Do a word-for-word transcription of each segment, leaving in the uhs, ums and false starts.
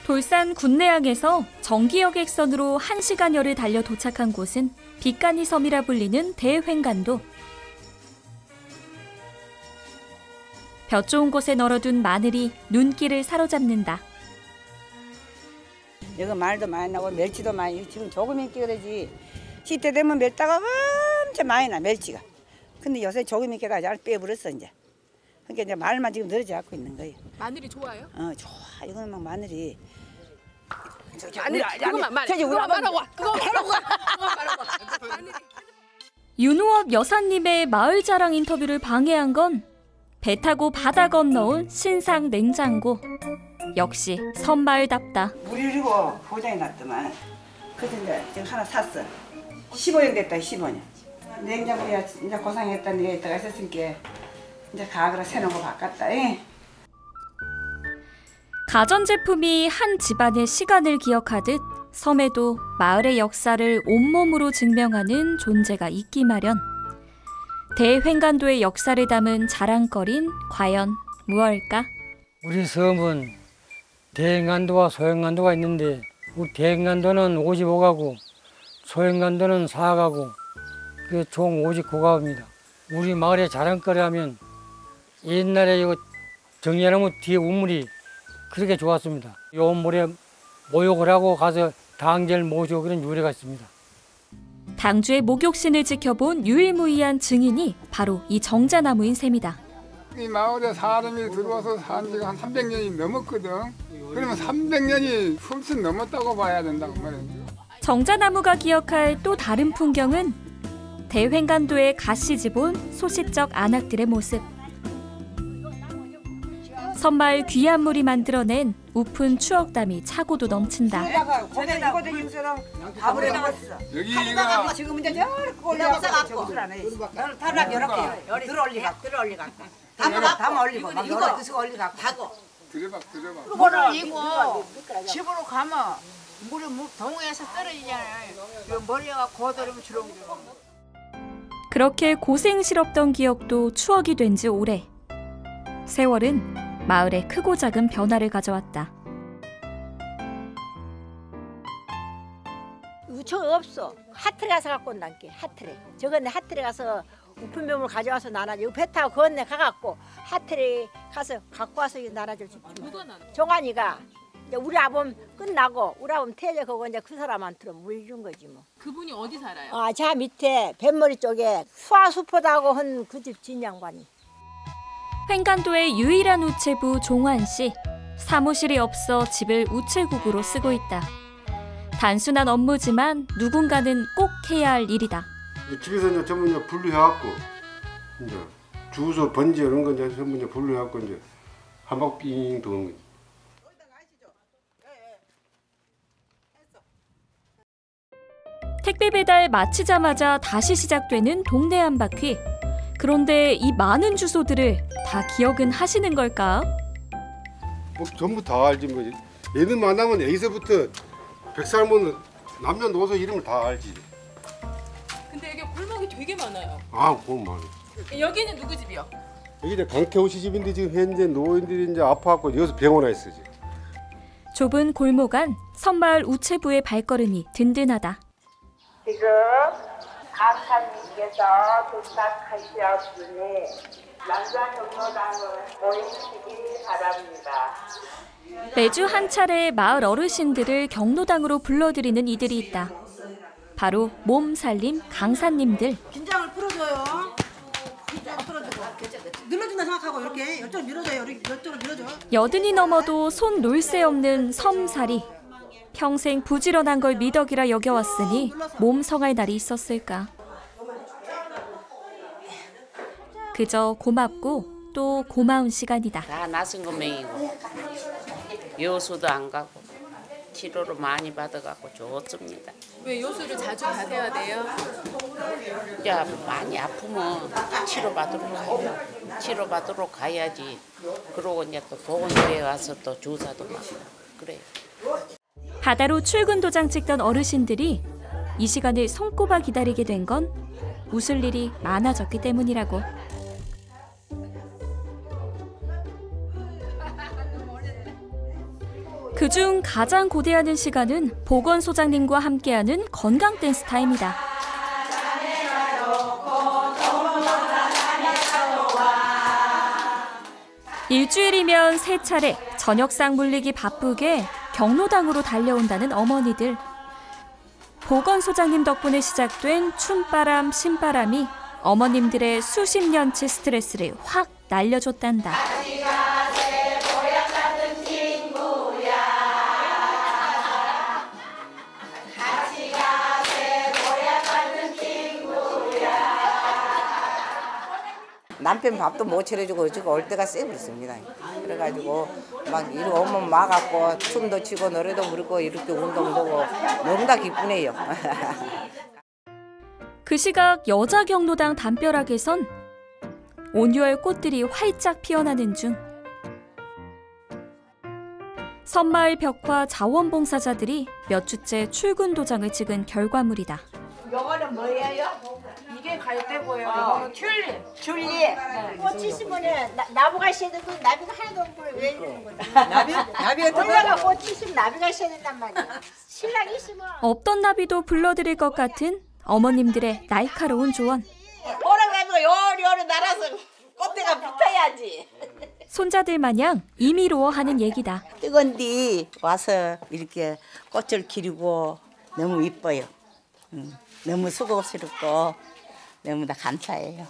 돌산 군내항에서 정기여객선으로 한 시간여를 달려 도착한 곳은 빛간이 섬이라 불리는 대횡간도. 볕 좋은 곳에 널어둔 마늘이 눈길을 사로잡는다. 여기 말도 많이 나고 멸치도 많이, 지금 조금 인기가 되지. 시때 되면 멸다가 엄청 많이 나, 멸치가. 근데 요새 조금 인기가 잘 빼버렸어 이제. 그러니까 이제 말만 지금 늘어지 않고 있는 거예요. 마늘이 좋아요? 어, 좋아. 이거는 막 마늘이. 마늘, 그거만 말, 그거만 말하고 와. 그거만 말하고 와. 그거만 말하고 와. 윤호업 여사님의 마을 자랑 인터뷰를 방해한 건 배 타고 바다 건너온 신상 냉장고. 역시 섬마을답다. 물이 흐르고 고장이 났더만. 그래서 이제 지금 하나 샀어. 십오 년 됐다, 십오 년. 냉장고야 이제 고생했다는 얘기가 있다가 있었으니까 이제 가거라 새놓은 거 바꿨다. 예. 가전제품이 한 집안의 시간을 기억하듯 섬에도 마을의 역사를 온몸으로 증명하는 존재가 있기 마련. 대횡간도의 역사를 담은 자랑거린 과연 무엇일까? 우리 섬은 대횡간도와 소행간도가 있는데 우리 대횡간도는 오십오 가구, 소행간도는 사 가구, 그 총 오십구 가구입니다. 우리 마을의 자랑거리 하면 옛날에 이거 정리하는 뒤에 우물이 그렇게 좋았습니다. 이 우물에 목욕을 하고 가서 당제를 모시고 그런 유래가 있습니다. 당주의 목욕신을 지켜본 유일무이한 증인이 바로 이 정자나무인 셈이다. 이 마을에 사람이 들어와서 산 지가 한 삼백 년이 넘었거든. 그러면 삼백 년이 훨씬 넘었다고 봐야 된다고 말이야. 정자나무가 기억할 또 다른 풍경은 대횡간도에 가시집 온 소시적 안악들의 모습. 섬마을 귀한 물이 만들어낸 우픈 추억담이 차고도 넘친다. 밥을 해놨어. 여기가 지금 이제 저렇게 올려서 저것을 안 해. 탈락 이렇게 들어올리가 들어올리가. 담아 담아 올리고 막 이거 드시고 올리가 하고. 들어봐 들어봐. 물을 이고 집으로 가면 물이 동해에서 떨어지잖아요. 그 머리가 고드름이 주렁주렁. 그렇게 고생스럽던 기억도 추억이 된 지 오래. 세월은 마을에 크고 작은 변화를 가져왔다. 우청 없어. 하트에 가서 갖고 온다니까. 하트에. 저건데 하트에 가서 우편명을 가져와서 나눠줘. 배 타고 건네 가갖고 하트에 가서 갖고 와서 나눠줄 수 있지. 종환이가 이제 우리 아범 끝나고 우리 아범 퇴직 그거 이제 그 사람한테 물 준 거지 뭐. 그분이 어디 살아요? 아, 저 밑에 뱃머리 쪽에 수화수포다고 한 그 집 진양반이. 횡간도의 유일한 우체부 종환 씨. 사무실이 없어 집을 우체국으로 쓰고 있다. 단순한 업무지만 누군가는 꼭 해야 할 일이다. 집에서 이제 전부 이제 분류해갖고 이제 주소 번지 이런 거 이제 전부 이제 분류해갖고 이제 한 바퀴 삥 도는 거지. 택배 배달 마치자마자 다시 시작되는 동네 한 바퀴. 그런데 이 많은 주소들을 다 기억은 하시는 걸까? 뭐 전부 다 알지 뭐. 애들 만나면 여기서부터 백 살면 남녀노소 이름을 다 알지. 근데 여기 골목이 되게 많아요. 아, 그건 많아. 여기는 누구 집이요? 여기 이제 강태호 씨 집인데 지금 현재 노인들이 이제 아파갖고 여기서 병원에 있어 지금. 좁은 골목 안 섬마을 우체부의 발걸음이 든든하다. 지금 강사님께서 도착하셨으니 남자 경로당을 모이시기 바랍니다. 매주 한 차례 마을 어르신들을 경로당으로 불러들이는 이들이 있다. 바로 몸살림 강사님들. 긴장을 풀어줘요. 긴장 풀어주고. 눌러준다 생각하고 이렇게 이쪽으로 밀어줘요. 이쪽으로 밀어줘. 여든이 넘어도 손 놓을 새 없는 섬살이. 평생 부지런한 걸 미덕이라 여겨왔으니 몸 성할 날이 있었을까. 그저 고맙고 또 고마운 시간이다. 다 낯선 것맹이고 여수도 안 가고 치료를 많이 받아갖고 좋습니다. 왜 여수를 자주 가셔야 돼요? 이제 많이 아프면 치료받으러 가요. 치료받으러 가야지. 그러고 이제 또 보건소에 가서 또 주사도 맞고 그래요. 바다로 출근 도장 찍던 어르신들이 이 시간을 손꼽아 기다리게 된 건 웃을 일이 많아졌기 때문이라고. 그중 가장 고대하는 시간은 보건소장님과 함께하는 건강 댄스 타임이다. 일주일이면 세 차례 저녁상 물리기 바쁘게 경로당으로 달려온다는 어머니들. 보건소장님 덕분에 시작된 춤바람, 신바람이 어머님들의 수십 년치 스트레스를 확 날려줬단다. 남편 밥도 못 차려주고 지금 올 때가 쎄버렸습니다. 그래가지고 막 이리 오면 막았고 춤도 추고 노래도 부르고 이렇게 운동도 하고 너무 다 기쁘네요. 그 시각 여자 경로당 담벼락에선 온유월 꽃들이 활짝 피어나는 중. 섬마을 벽화 자원봉사자들이 몇 주째 출근 도장을 찍은 결과물이다. 요거는 뭐예요? 이게 갈대고요. 이거는 튤립. 튤립. 꽃 있으면은 나- 나무가 있어야 되고 나비가 하나도 없고 왜 이러는 거야? 나비? 나비가 올라가 꽃 있으면 나비가 있어야 된단 말이야. 신랑이 있으면. 없던 나비도 불러드릴 것 같은 어머님들의 날카로운 조언. 호랑 나비가 요리요리 날아서 꽃대가 붙어야지. 손자들 마냥 임의로워하는 얘기다. 뜨건디 와서 이렇게 꽃을 기르고 너무 이뻐요. 음, 너무 수고스럽고 너무 다 감사해요.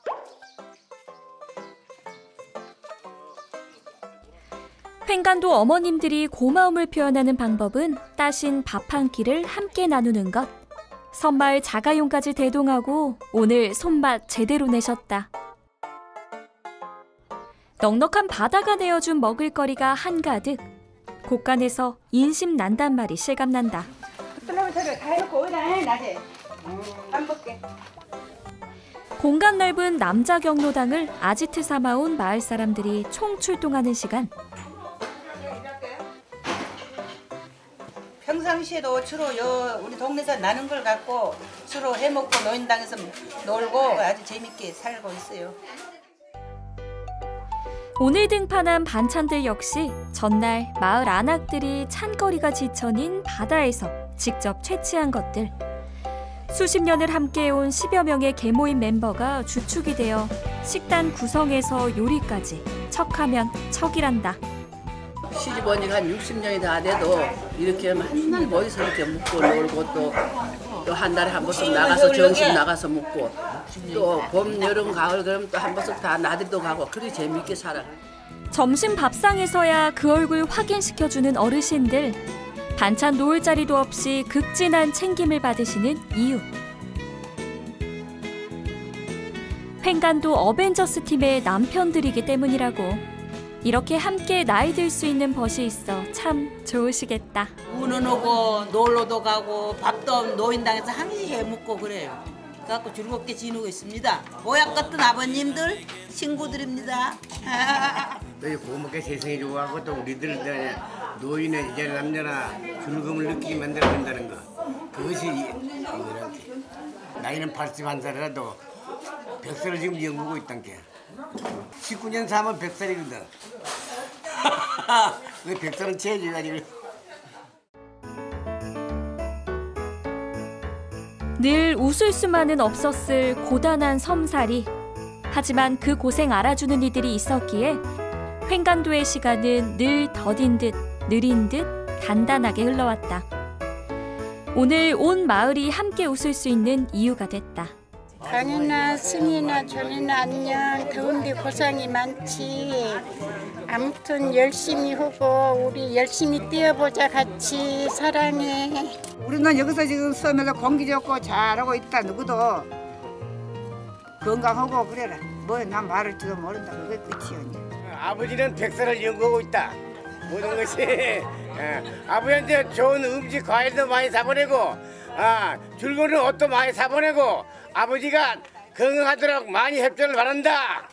횡간도 어머님들이 고마움을 표현하는 방법은 따신 밥 한 끼를 함께 나누는 것. 섬마을 자가용까지 대동하고 오늘 손맛 제대로 내셨다. 넉넉한 바다가 내어준 먹을거리가 한가득. 곳간에서 인심 난단 말이 실감난다. 그놈을 저기 다 해놓고 어디다 해 낮에 밥 먹게. 공간 넓은 남자 경로당을 아지트 삼아온 마을 사람들이 총출동하는 시간. 평상시에도 주로 요 우리 동네에서 나는 걸 갖고 주로 해먹고 노인당에서 놀고 아주 재밌게 살고 있어요. 오늘 등판한 반찬들 역시 전날 마을 안악들이 찬거리가 지천인 바다에서 직접 채취한 것들. 수십 년을 함께해온 십여 명의 계모임 멤버가 주축이 되어 식단 구성에서 요리까지 척하면 척이란다. 시집 온 지가 한 육십 년이 다 돼도 이렇게 맨날 모여서 이렇게 먹고 놀고 또 또 한 달에 한 번씩 나가서 정식 나가서 먹고 또 봄, 여름, 가을 그러면 또 한 번씩 다 나들도 가고 그렇게 재밌게 살아. 점심 밥상에서야 그 얼굴 확인시켜주는 어르신들. 반찬 놓을 자리도 없이 극진한 챙김을 받으시는 이유. 횡간도 어벤져스 팀의 남편들이기 때문이라고. 이렇게 함께 나이 들 수 있는 벗이 있어 참 좋으시겠다. 운은 오고 놀러도 가고 밥도 노인당에서 항시 해먹고 그래요. 그래갖고 즐겁게 지내고 있습니다. 보약 같은 아버님들 친구들입니다. 또 고맙게 세상이 좋아하고 또 우리들 노인의 이제 남녀나 즐거움을 느끼게 만들어준다는 거. 그것이 이거란게. 나이는 팔십한 살이라도 백 살을 지금 연구하고 있단 게. 십구 년 사면 백 살이거든. 왜 백 살은 채워줘가지고. 늘 웃을 수만은 없었을 고단한 섬살이. 하지만 그 고생 알아주는 이들이 있었기에 횡간도의 시간은 늘 더딘 듯 느린 듯 단단하게 흘러왔다. 오늘 온 마을이 함께 웃을 수 있는 이유가 됐다. 단이나 승이나 전이나 안녕. 더운데 고생이 많지. 아무튼 열심히 하고 우리 열심히 뛰어보자. 같이 사랑해. 우리는 여기서 지금 섬에서 공기 좋고 잘하고 있다. 누구도 건강하고 그래라. 뭐 난 말을 지도 모른다. 그게 끝이야. 아버지는 백 살을 연구하고 있다. 모든 것이 예, 아버지한테 좋은 음식 과일도 많이 사보내고 아, 즐거운 옷도 많이 사보내고 아버지가 건강하도록 많이 협조를 바란다.